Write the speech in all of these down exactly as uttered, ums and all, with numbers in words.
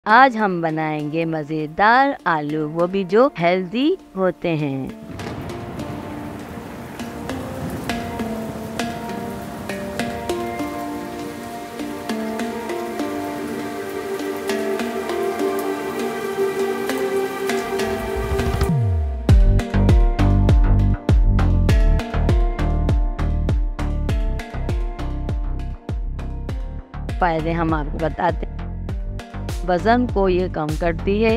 आज हम बनाएंगे मज़ेदार आलू, वो भी जो हेल्दी होते हैं। फायदे हम आपको बताते हैं। वज़न को ये कम करती है,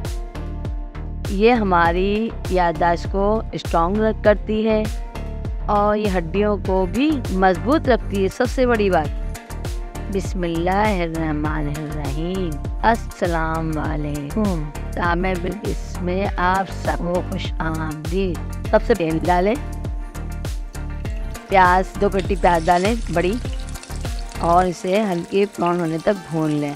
ये हमारी याददाश्त को स्ट्रॉन्ग करती है और ये हड्डियों को भी मजबूत रखती है। सबसे बड़ी बात, बिस्मिल्लाहिर्रहमानिर्रहीम, अस्सलाम वालेकुम। तामें इसमें आप सबको खुश आमदीद। सबसे तेल डालें, प्याज दो कट्टी प्याज डालें बड़ी, और इसे हल्के ब्राउन होने तक भून लें।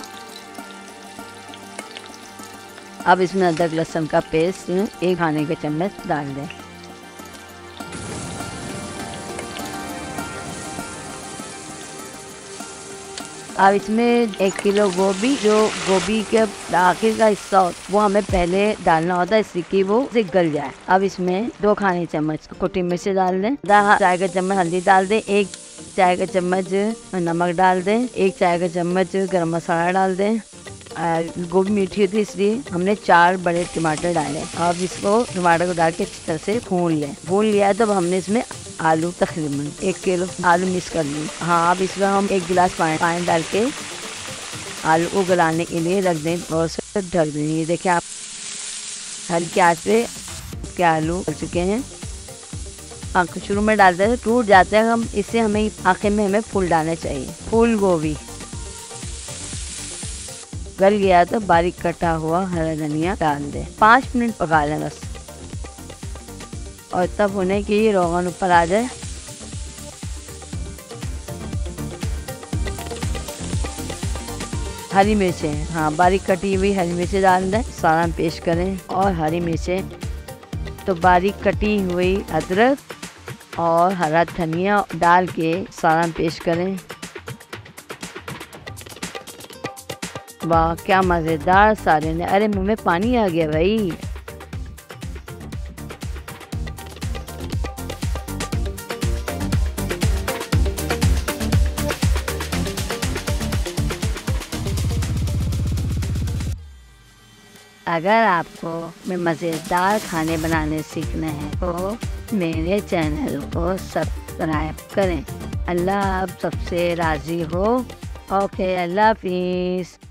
अब इसमें अदरक लहसुन का पेस्ट एक खाने के चम्मच डाल दें। अब इसमें एक किलो गोभी, जो गोभी के आखिर का हिस्सा हो वो हमें पहले डालना होता है, इससे कि वो से गल जाए। अब इसमें दो खाने चम्मच कुटी मिर्च डाल दें, आधा चाय का चम्मच हल्दी डाल दें, एक चाय का चम्मच नमक डाल दें, एक चाय का चम्मच गरम मसाला डाल दें। गोभी मीठी होती है इसलिए हमने चार बड़े टमाटर डाले। अब इसको टमाटर को डाल के अच्छी तरह से भून लें। भून लिया है तो अब हमने इसमें आलू तकरीबन एक किलो आलू मिक्स कर ली। हाँ, अब इसमें हम एक गिलास पानी पानी डाल के आलू को गलाने के लिए रख दें और उसे ढक दें। ये देखिए आप हल्की आंच पे के आलू हो चुके हैं। आँख शुरू में डालते हैं टूट जाते हैं हम, इससे हमें आखिर में हमें फूल डालने चाहिए। फूल गोभी गल गया तो बारीक कटा हुआ हरा धनिया डाल दें। पाँच मिनट पका लें बस, और तब होने की रोगन ऊपर आ जाए। हरी मिर्चें, हाँ बारीक कटी हुई हरी मिर्चें डाल दें, सारा पेस्ट करें। और हरी मिर्चें तो बारीक कटी हुई अदरक और हरा धनिया डाल के सारा पेस्ट करें। वाह क्या मज़ेदार सारे ने, अरे मुंह में पानी आ गया भाई। अगर आपको मज़ेदार खाने बनाने सीखने हैं तो मेरे चैनल को सब्सक्राइब करें। अल्लाह आप सबसे राज़ी हो। ओके, अल्लाह हाफिज़।